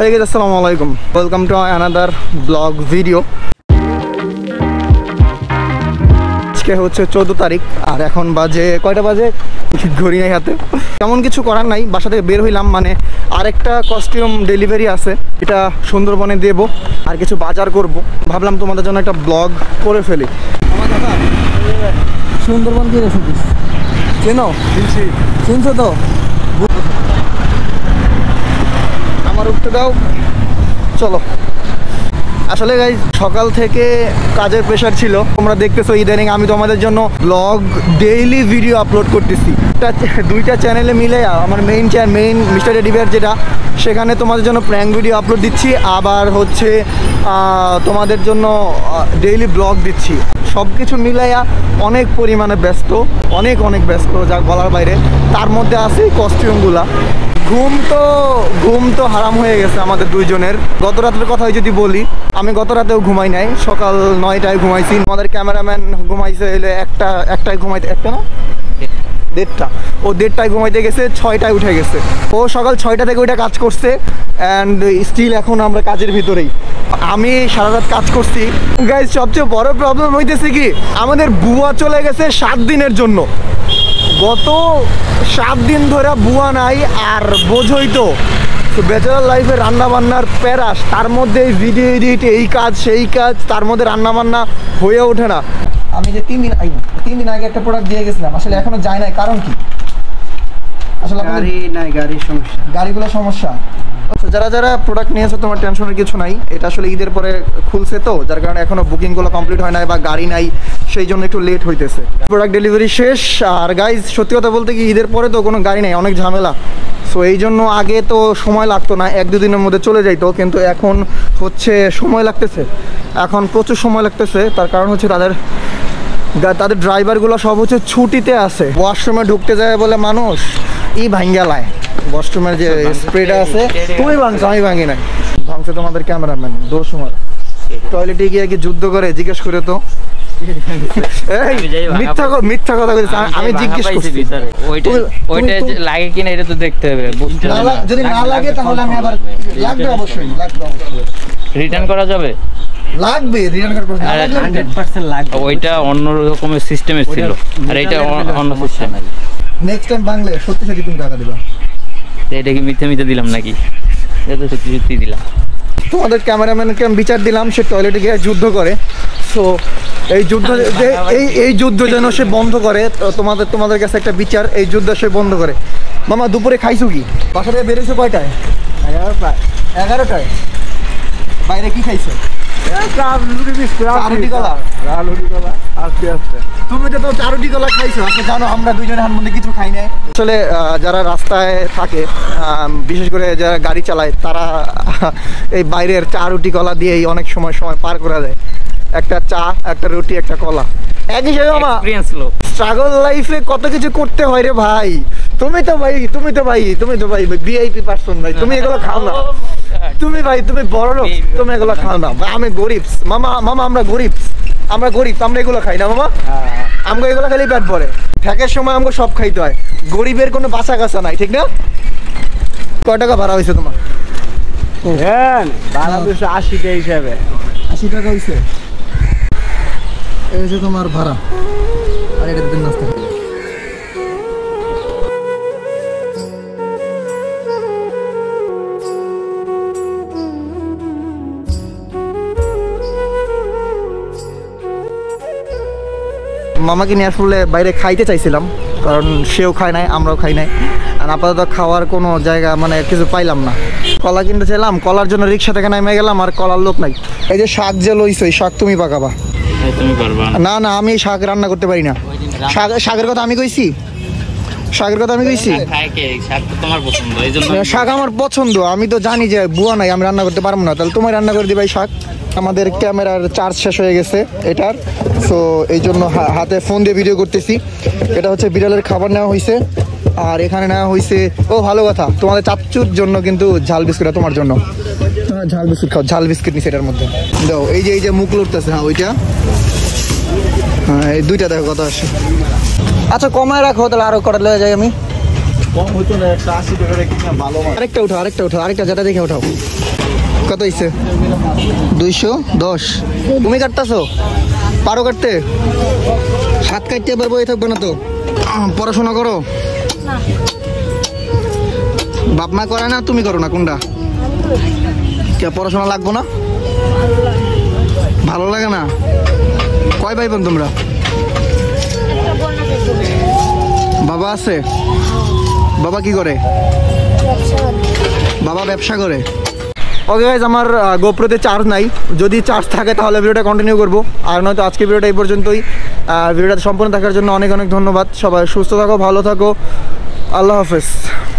Hey guys, assalamu alaikum. Welcome to another vlog video. আজকে হচ্ছে 14 তারিখ আর এখন বাজে কয়টা বাজে ঘড়ি নাই হাতে। তেমন কিছু করার নাই, বাসা থেকে বের হইলাম, মানে আরেকটা কস্টিউম ডেলিভারি আছে, এটা সুন্দরবনে দেব আর কিছু বাজার করব। ভাবলাম তোমাদের জন্য একটা ব্লগ করে ফেলি। আমার দাদা সুন্দরবন দিয়ে রেখেছিস, চেনো? চিনছো তো? আমার উঠতে দাও, চলো। আসলে গাইজ সকাল থেকে কাজের প্রেশার ছিল, তোমরা দেখতেছো ইদানিং আমি তোমাদের জন্য ব্লগ ডেইলি ভিডিও আপলোড করতেছি। দুইটা চ্যানেলে মিলে আমার মেইন মিস্টার টেডি বিয়ার যেটা, সেখানে তোমাদের জন্য প্র্যাঙ্ক ভিডিও আপলোড দিচ্ছি, আবার হচ্ছে তোমাদের জন্য ডেইলি ব্লগ দিচ্ছি। সব কিছু মিলাইয়া অনেক পরিমাণে ব্যস্ত, অনেক ব্যস্ত, যা বলার বাইরে। তার মধ্যে আছে কস্টিউমগুলা। ঘুম তো হারাম হয়ে গেছে আমাদের দুইজনের। গত রাতের কথাই যদি বলি, আমি গত রাতেও ঘুমাই নাই, সকাল 9টায় ঘুমাইছি। আমাদের ক্যামেরাম্যান ঘুমাইছে হলে একটায় ঘুমাইতে, একটা না 1:30, ও 1:30টায় ঘুমাইতে গেছে, 6টায় উঠে গেছে। ও সকাল 6টা থেকে ওইটা কাজ করছে অ্যান্ড স্টিল এখন আমরা কাজের ভিতরেই। আমি সারা রাত কাজ করছি গাইজ। সবচেয়ে বড় প্রবলেম হইতেছে কি, আমাদের বুয়া চলে গেছে 7 দিনের জন্য। গত 7 দিন ধরে বুয়া নাই, আর বোঝই তো ব্যাচেলার লাইফে রান্নাবান্নার প্যারাস, তার মধ্যে এই ভিডিও এডিট, এই কাজ সেই কাজ, তার মধ্যে রান্নাবান্না হয়ে ওঠে না। আমি যে 3 দিন আগে একটা প্রোডাক্ট দিয়ে গেছিলাম, আসলে এখনো যায় নাই, কারণ কি? আসলে গাড়িগুলো সমস্যা। যারা প্রোডাক্ট নিয়েছে তোমার টেনশনের কিছু নাই, এটা আসলে ঈদের পরে খুলছে তো, যার কারণে এখনো বুকিংগুলো কমপ্লিট হয় নাই বা গাড়ি নাই, সেই জন্য একটু লেট হইতেছে। প্রোডাক্ট ডেলিভারি শেষ। আর গাইজ সত্যি কথা বলতে কি, ঈদের পরে তো কোনো গাড়ি নাই, অনেক ঝামেলা। সো এই জন্য আগে তো সময় লাগতো না, 1-2 দিনের মধ্যে চলে যাইতো, কিন্তু এখন হচ্ছে সময় লাগতেছে, এখন প্রচুর সময় লাগতেছে। তার কারণ হচ্ছে তাদের ড্রাইভারগুলো সব হচ্ছে ছুটিতে আছে। ওয়াশরুমে ঢুকতে যায় বলে মানুষ ভাঙ্গালায়, ওয়াশরুমের যে স্প্রেটা আছে, তুমি ভাঙছো, আমি ভাঙি নাই, ভাঙছে তোমাদের ক্যামেরাম্যান। দোষ সময় টয়লেটে গিয়ে কি যুদ্ধ করে জিজ্ঞেস করে তো মিথ্যা কথা বলছি, আমি জিজ্ঞেস করছি ওইটা লাগে কিনা এটা তো দেখতে হবে। যদি না লাগে তাহলে আমি আবার লাগবে, অবশ্যই রিটার্ন করা যাবে, লাগবে রিটার্ন করা 100% লাগবে। ওইটা অন্য রকমের সিস্টেমে ছিল, আর এটা অন্য সিস্টেম। নেক্সট টাইম বাংলা সত্যি তুমি টাকা দিবা। এটা কি মিথ্যে দিলাম নাকি? এটা তো সত্যি দিলাম। তোমাদের ক্যামেরাম্যানকে আমি বিচার দিলাম, সে টয়লেটে গিয়ে যুদ্ধ করে। সো এই যুদ্ধ যেন সে বন্ধ করে, তোমাদের কাছে একটা বিচার, এই যুদ্ধ সে বন্ধ করে। মামা দুপুরে খাইছো কি? বাসা থেকে বেরিয়েছো কয়টায়? 11টায়। বাইরে কি খাইছো? তুমি তো 4 কলা খাইছো। আপনি জানো আমরা দুইজনে হার মধ্যে কিছু খাই নাই। আসলে যারা রাস্তায় থাকে, বিশেষ করে যারা গাড়ি চালায়, তারা এই বাইরের 4 কলা দিয়েই অনেক সময় পার করা যায়। একটা চা, একটা রুটি, একটা কলা, এক হিসেবে স্ট্রাগল লাইফে কত কিছু করতে হয় রে ভাই। তুমি তো ভাই ভিআইপি পারসন ভাই, তুমি এগুলো খাও না। তুমি বড় লোক, তুমি এগুলো খাও না। আমি গরিব মামা, আমরা গরিব, আমরা এগুলো খাই না মামা। আমাকে এগুলো খালি পেট ভরে, ফ্যাকের সময় আমাকে সব খাইতে হয়। গরিবের কোনো বাসা কাছা নাই, ঠিক না? কয় টাকা ভাড়া হয়েছে তোমার? ভাড়া 80 টাকা হিসাবে। 80 টাকা হয়েছে, এই হচ্ছে তোমার ভাড়া। আর এটা দিন নাস্তা খাই। মামাকে নিয়ে আসলে বাইরে খাইতে চাইছিলাম, কারণ সেও খায় নাই, আমরাও খাই নাই। আর আপাতত খাওয়ার কোনো জায়গা মানে কিছু পাইলাম না। কলা কিনতে চাইলাম, কলার জন্য রিক্সা থেকে নেমে গেলাম, আর কলার লোক নাই। এই যে শাক যে লইছো, এই শাক তুমি পাকাবা? না, আমি শাক রান্না করতে পারি না। শাকের কথা আমি কইছি, শাক আমার পছন্দ। আমি তো জানি যে বুয়া নাই, আমি রান্না করতে পারবো না। তাহলে তোমায় রান্না করে দিবা এই শাক। আমাদের ক্যামেরার চার্জ শেষ হয়ে গেছে এটার, সো এই জন্য হাতে ফোন দিয়ে ভিডিও করতেছি। এটা হচ্ছে বিড়ালের খাবার নেওয়া হয়েছে, আর এখানে নেওয়া হয়েছে, ও ভালো কথা, তোমাদের চাচ্চুর জন্য কিন্তু ঝাল বিস্কুট, তোমার জন্য ঝাল বিস্কুট খাও। ঝাল বিস্কুট নিচ্ছে এটার মধ্যে, দাও। এই যে মুখ লড়তেছে, হ্যাঁ ওইটা, হ্যাঁ এই দুইটা দেখো কত আসে। আচ্ছা কমায় রাখো, তাহলে আরো কটা লয়ে যাই আমি। কম হতো না, একটা 80 টাকা রেখে ভালো মাছ। আরেকটা উঠাও, আরেকটা যেটা দেখে উঠাও। কত হয়েছে? 210। তুমি কাটতেছো? পারো কাটতে? হাত কাটতে এবার বই থাকবে না তো? পড়াশোনা করো? বাপ মা করে না, তুমি করো না? কোনটা? কে পড়াশোনা লাগবো না? ভালো লাগে না? কয় ভাই বোন তোমরা? বাবা আছে? বাবা কি করে? বাবা ব্যবসা করে। ওকে গাইজ, আমার গোপ্রোতে চার্জ নাই, যদি চার্জ থাকে তাহলে ভিডিওটা কন্টিনিউ করবো, আর নয়তো আজকে ভিডিওটা এই পর্যন্তই। ভিডিওটা সম্পূর্ণ দেখার জন্য অনেক অনেক ধন্যবাদ। সবাই সুস্থ থাকো, ভালো থাকো, আল্লাহ হাফেজ।